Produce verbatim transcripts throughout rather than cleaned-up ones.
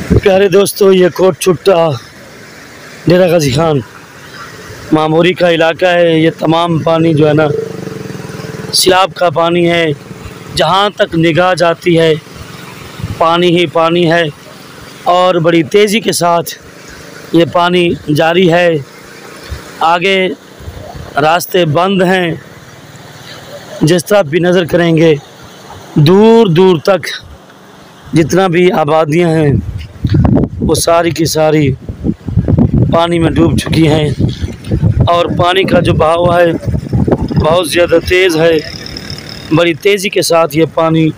प्यारे दोस्तों, ये कोट छुट्टा डेरा गाजी खान मामूरी का इलाका है। ये तमाम पानी जो है ना सैलाब का पानी है। जहाँ तक निगाह जाती है पानी ही पानी है और बड़ी तेज़ी के साथ ये पानी जारी है। आगे रास्ते बंद हैं। जिस तरफ भी नज़र करेंगे दूर दूर तक जितना भी आबादियां हैं वो सारी की सारी पानी में डूब चुकी हैं और पानी का जो बहाव है बहुत ज़्यादा तेज़ है। बड़ी तेज़ी के साथ ये पानी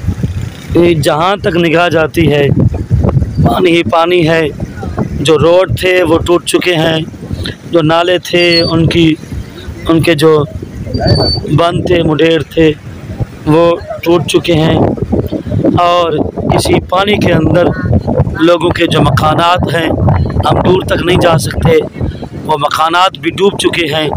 जहाँ तक निगाह जाती है पानी ही पानी है। जो रोड थे वो टूट चुके हैं, जो नाले थे उनकी उनके जो बंद थे मुडेर थे वो टूट चुके हैं और इसी पानी के अंदर लोगों के जो मकानात हैं हम दूर तक नहीं जा सकते, वो मकानात भी डूब चुके हैं।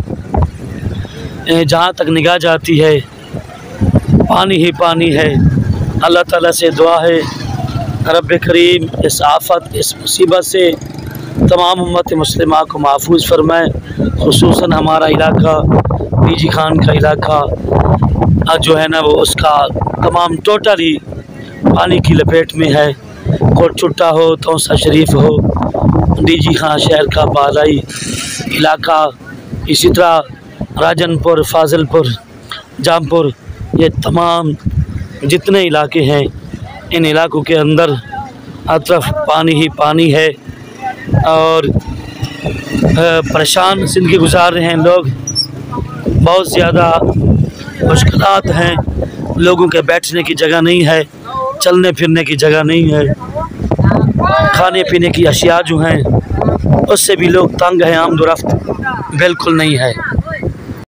जहाँ तक निगाह जाती है पानी ही पानी है। अल्लाह ताला से दुआ है रब करीम इस आफत इस मुसीबत से तमाम उम्मत मुस्लिमा को महफूज फरमाए। खुसूसन हमारा इलाका पीजी खान का इलाका जो है ना वो उसका तमाम टोटल ही पानी की लपेट में है। कोट छुट्टा हो, तौसा शरीफ हो, पीजी खान शहर का बालाई इलाका, इसी तरह राजनपुर, फाजिलपुर, जामपुर, ये तमाम जितने इलाके हैं इन इलाकों के अंदर हर तरफ पानी ही पानी है और परेशान ज़िंदगी गुजार रहे हैं लोग। बहुत ज़्यादा मुश्किलात हैं, लोगों के बैठने की जगह नहीं है, चलने फिरने की जगह नहीं है, खाने पीने की अशिया जो हैं उससे भी लोग तंग हैं, आमदोरफ्त बिल्कुल नहीं है।